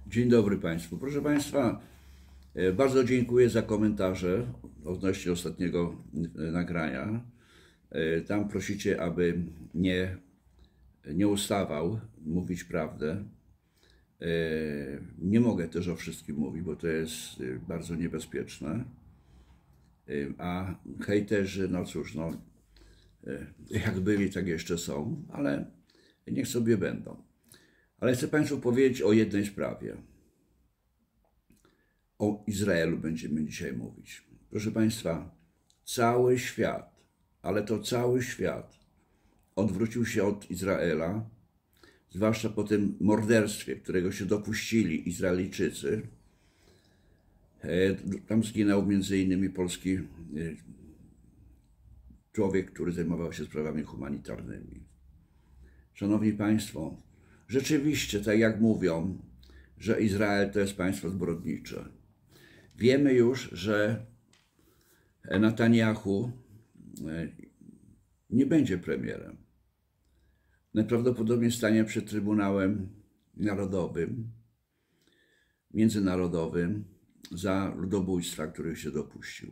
Dzień dobry Państwu. Proszę Państwa, bardzo dziękuję za komentarze odnośnie ostatniego nagrania. Tam prosicie, aby nie ustawał, mówić prawdę. Nie mogę też o wszystkim mówić, bo to jest bardzo niebezpieczne. A hejterzy, no cóż, no, jak byli, tak jeszcze są, ale niech sobie będą. Ale chcę Państwu powiedzieć o jednej sprawie. O Izraelu będziemy dzisiaj mówić. Proszę Państwa, cały świat, ale to cały świat odwrócił się od Izraela, zwłaszcza po tym morderstwie, którego się dopuścili Izraelczycy. Tam zginął między innymi polski człowiek, który zajmował się sprawami humanitarnymi. Szanowni Państwo, rzeczywiście, tak jak mówią, że Izrael to jest państwo zbrodnicze. Wiemy już, że Netanjahu nie będzie premierem. Najprawdopodobniej stanie przed Trybunałem Narodowym, międzynarodowym za ludobójstwa, których się dopuścił.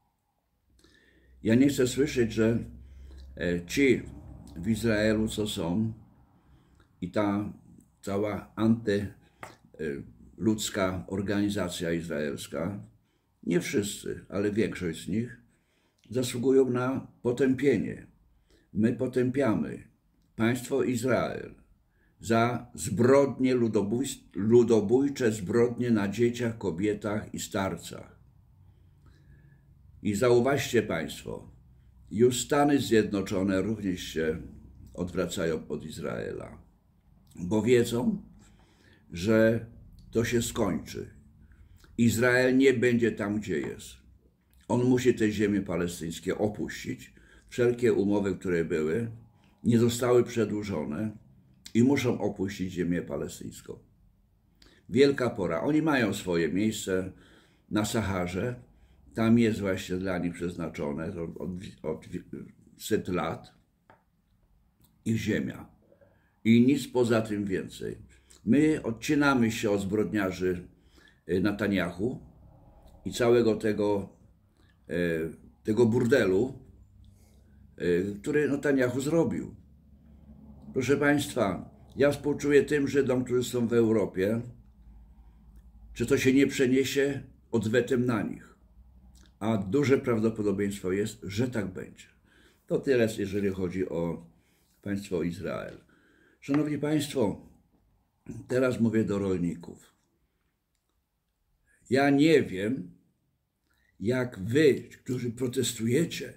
Ja nie chcę słyszeć, że ci w Izraelu, co są, i ta cała antyludzka organizacja izraelska, nie wszyscy, ale większość z nich, zasługują na potępienie. My potępiamy państwo Izrael za zbrodnie, ludobójcze zbrodnie na dzieciach, kobietach i starcach. I zauważcie Państwo, już Stany Zjednoczone również się odwracają od Izraela, bo wiedzą, że to się skończy. Izrael nie będzie tam, gdzie jest. On musi te ziemie palestyńskie opuścić. Wszelkie umowy, które były, nie zostały przedłużone i muszą opuścić ziemię palestyńską. Wielka pora. Oni mają swoje miejsce na Saharze. Tam jest właśnie dla nich przeznaczone od set lat ich ziemia. I nic poza tym więcej. My odcinamy się od zbrodniarzy Netanjahu i całego tego burdelu, który Netanjahu zrobił. Proszę Państwa, ja współczuję tym Żydom, którzy są w Europie, czy to się nie przeniesie odwetem na nich. A duże prawdopodobieństwo jest, że tak będzie. To tyle, jeżeli chodzi o państwo Izrael. Szanowni Państwo, teraz mówię do rolników. Ja nie wiem, jak wy, którzy protestujecie,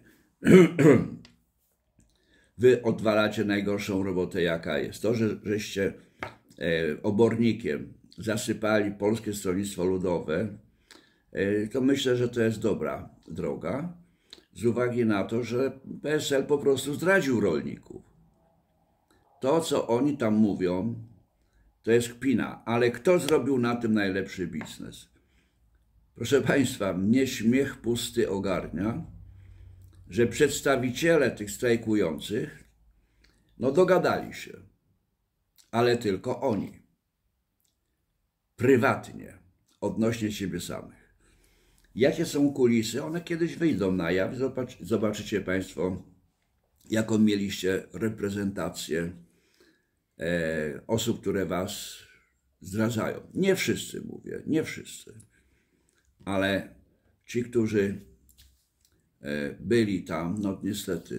wy odwalacie najgorszą robotę, jaka jest. To, żeście obornikiem zasypali Polskie Stronnictwo Ludowe, to myślę, że to jest dobra droga, z uwagi na to, że PSL po prostu zdradził rolników. To, co oni tam mówią, to jest kpina, ale kto zrobił na tym najlepszy biznes? Proszę Państwa, mnie śmiech pusty ogarnia, że przedstawiciele tych strajkujących, no dogadali się, ale tylko oni, prywatnie, odnośnie siebie samych. Jakie są kulisy? One kiedyś wyjdą na jaw. Zobaczycie Państwo, jaką mieliście reprezentację osób, które was zdradzają. Nie wszyscy mówię, nie wszyscy. Ale ci, którzy byli tam, no niestety,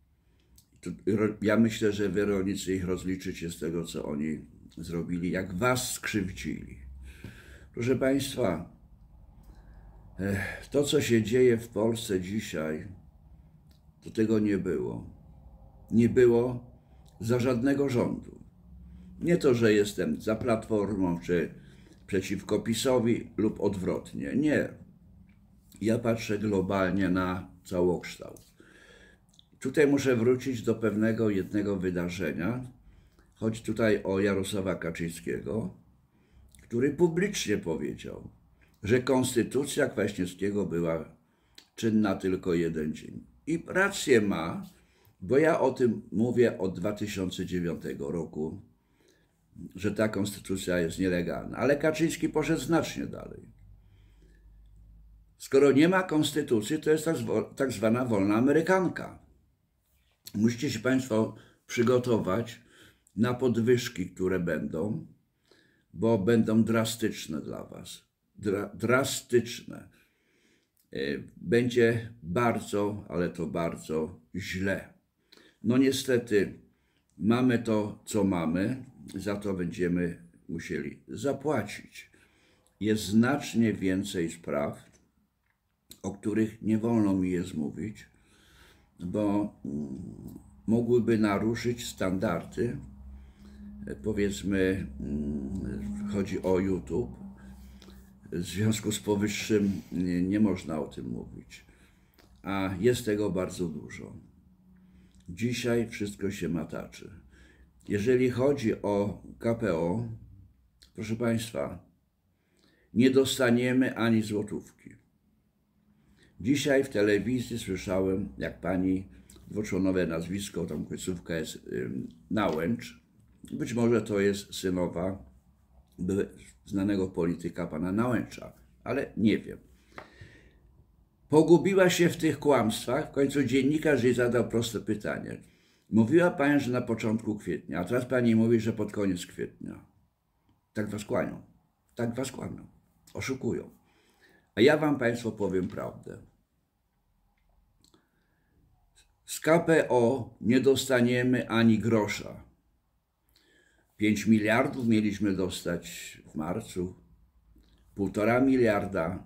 ja myślę, że wy rolnicy ich rozliczycie z tego, co oni zrobili, jak was skrzywdzili. Proszę Państwa, to, co się dzieje w Polsce dzisiaj, to tego nie było. Nie było za żadnego rządu. Nie to, że jestem za Platformą, czy przeciwko PiS-owi lub odwrotnie. Nie. Ja patrzę globalnie na całokształt. Tutaj muszę wrócić do pewnego jednego wydarzenia. Chodzi tutaj o Jarosława Kaczyńskiego, który publicznie powiedział, że konstytucja Kwaśniewskiego była czynna tylko 1 dzień. I rację ma, bo ja o tym mówię od 2009 roku. że ta konstytucja jest nielegalna. Ale Kaczyński poszedł znacznie dalej. Skoro nie ma konstytucji, to jest tak zwana wolna amerykanka. Musicie się państwo przygotować na podwyżki, które będą, bo będą drastyczne dla was. Drastyczne. Będzie bardzo, ale to bardzo źle. No niestety mamy to, co mamy, za to będziemy musieli zapłacić. Jest znacznie więcej spraw, o których nie wolno mi jest mówić, bo mogłyby naruszyć standardy, powiedzmy, chodzi o YouTube. W związku z powyższym nie można o tym mówić, a jest tego bardzo dużo. Dzisiaj wszystko się mataczy. Jeżeli chodzi o KPO, proszę państwa, nie dostaniemy ani złotówki. Dzisiaj w telewizji słyszałem, jak pani, dwuczłonowe nazwisko, tam końcówka jest Nałęcz, być może to jest synowa znanego polityka pana Nałęcza, ale nie wiem. Pogubiła się w tych kłamstwach, w końcu dziennikarz jej zadał proste pytanie. Mówiła pani, że na początku kwietnia, a teraz pani mówi, że pod koniec kwietnia. Tak was kłamią, tak was kłamią, oszukują. A ja wam państwo powiem prawdę. Z KPO nie dostaniemy ani grosza. 5 miliardów mieliśmy dostać w marcu, 1,5 miliarda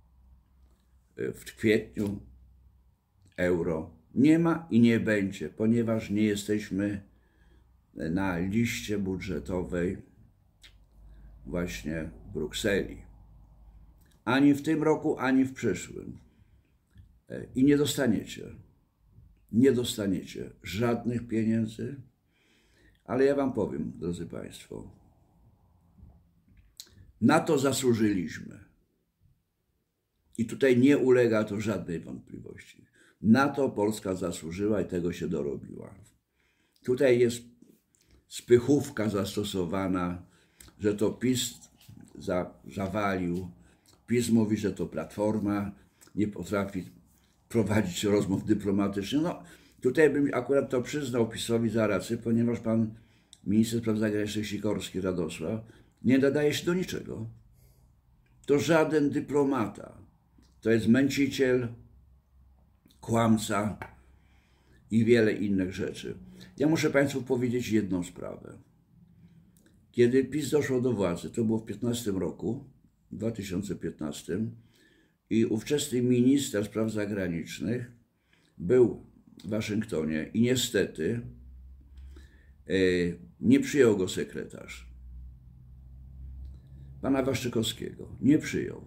w kwietniu euro. Nie ma i nie będzie, ponieważ nie jesteśmy na liście budżetowej właśnie w Brukseli. Ani w tym roku, ani w przyszłym. I nie dostaniecie. Nie dostaniecie żadnych pieniędzy. Ale ja wam powiem, drodzy państwo, na to zasłużyliśmy. I tutaj nie ulega to żadnej wątpliwości. Na to Polska zasłużyła i tego się dorobiła. Tutaj jest spychówka zastosowana, że to PiS zawalił. PiS mówi, że to Platforma nie potrafi prowadzić rozmów dyplomatycznych. No, tutaj bym akurat to przyznał PiS-owi za rację, ponieważ pan minister spraw zagranicznych Sikorski Radosław nie nadaje się do niczego. To żaden dyplomata. To jest męciciel, kłamca i wiele innych rzeczy. Ja muszę państwu powiedzieć jedną sprawę. Kiedy PiS doszło do władzy, to było w 2015 roku, 2015, i ówczesny minister spraw zagranicznych był w Waszyngtonie i niestety nie przyjął go sekretarz pana Waszczykowskiego. Nie przyjął.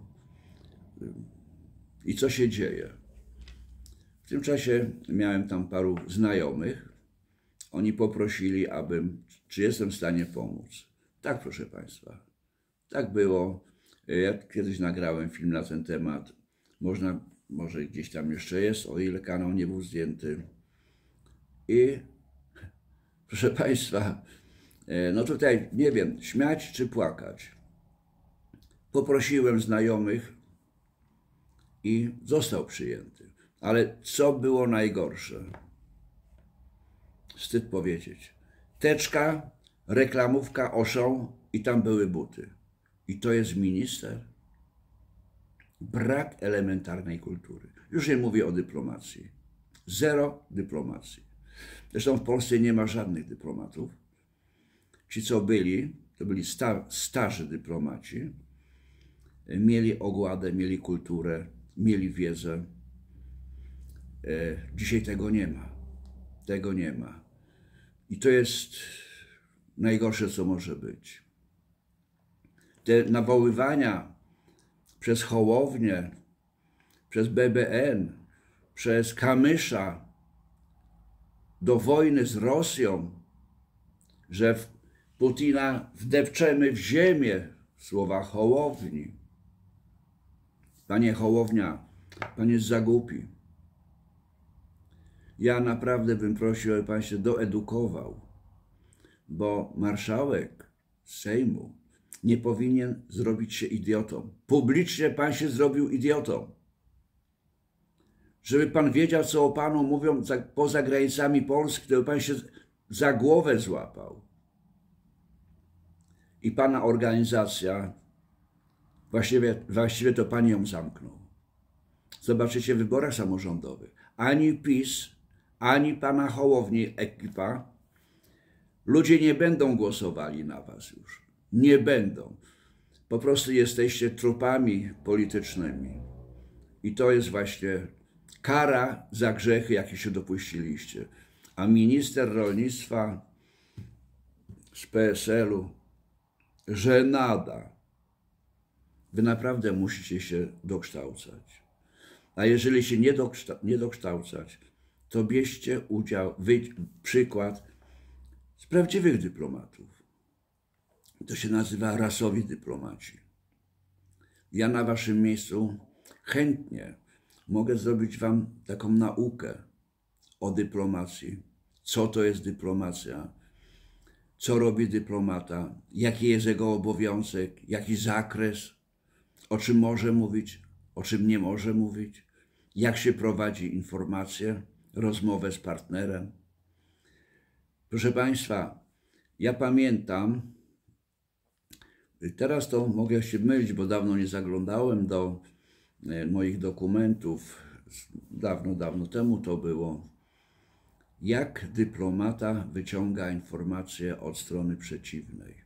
I co się dzieje? W tym czasie miałem tam paru znajomych. Oni poprosili, czy jestem w stanie pomóc. Tak, proszę państwa. Tak było. Ja kiedyś nagrałem film na ten temat. Może gdzieś tam jeszcze jest, o ile kanał nie był zdjęty. I proszę państwa, no tutaj nie wiem, śmiać czy płakać. Poprosiłem znajomych i został przyjęty. Ale co było najgorsze? Wstyd powiedzieć. Teczka, reklamówka Auchan i tam były buty. I to jest minister? Brak elementarnej kultury. Już nie mówię o dyplomacji. Zero dyplomacji. Zresztą w Polsce nie ma żadnych dyplomatów. Ci, co byli, to byli starzy dyplomaci. Mieli ogładę, mieli kulturę, mieli wiedzę. Dzisiaj tego nie ma. Tego nie ma. I to jest najgorsze, co może być. Te nawoływania przez Hołownię, przez BBN, przez Kamysza do wojny z Rosją, że Putina wdepczemy w ziemię, słowa Hołowni. Panie Hołownia, pan jest za głupi. Ja naprawdę bym prosił, aby pan się doedukował, bo marszałek z Sejmu nie powinien zrobić się idiotą. Publicznie pan się zrobił idiotą. Żeby pan wiedział, co o panu mówią poza granicami Polski, to by pan się za głowę złapał. I pana organizacja, właściwie to pan ją zamknął. Zobaczycie w wyborach samorządowych. Ani PiS, ani pana Hołowni ekipa, ludzie nie będą głosowali na was już. Nie będą. Po prostu jesteście trupami politycznymi. I to jest właśnie kara za grzechy, jakie się dopuściliście. A minister rolnictwa z PSL-u, żenada. Wy naprawdę musicie się dokształcać. A jeżeli się nie dokształcać, to bierzcie udział, przykład z prawdziwych dyplomatów. To się nazywa rasowi dyplomaci. Ja na waszym miejscu chętnie mogę zrobić wam taką naukę o dyplomacji. Co to jest dyplomacja? Co robi dyplomata? Jaki jest jego obowiązek? Jaki zakres? O czym może mówić? O czym nie może mówić? Jak się prowadzi informacje, rozmowę z partnerem? Proszę państwa, ja pamiętam, teraz to mogę się mylić, bo dawno nie zaglądałem do moich dokumentów, dawno temu to było, jak dyplomata wyciąga informacje od strony przeciwnej.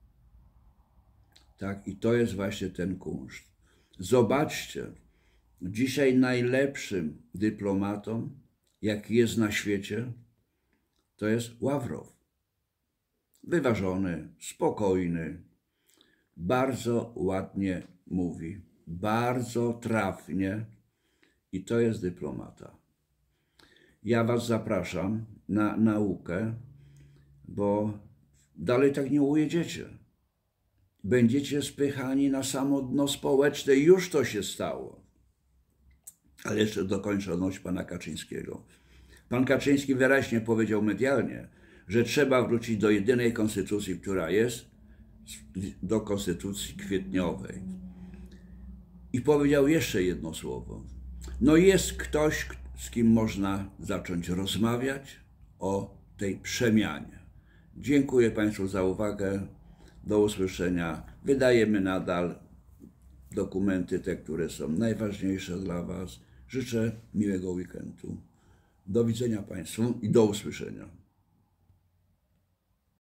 Tak, i to jest właśnie ten kunszt. Zobaczcie, dzisiaj najlepszym dyplomatą, jaki jest na świecie, to jest Ławrow. Wyważony, spokojny, bardzo ładnie mówi, bardzo trafnie i to jest dyplomata. Ja was zapraszam na naukę, bo dalej tak nie ujedziecie. Będziecie spychani na samo dno społeczne. Już to się stało. Ale jeszcze dokończę odnośnie pana Kaczyńskiego. Pan Kaczyński wyraźnie powiedział medialnie, że trzeba wrócić do jedynej konstytucji, która jest, do konstytucji kwietniowej. I powiedział jeszcze jedno słowo. No jest ktoś, z kim można zacząć rozmawiać o tej przemianie. Dziękuję państwu za uwagę. Do usłyszenia. Wydajemy nadal dokumenty, te, które są najważniejsze dla was. Życzę miłego weekendu. Do widzenia państwu i do usłyszenia.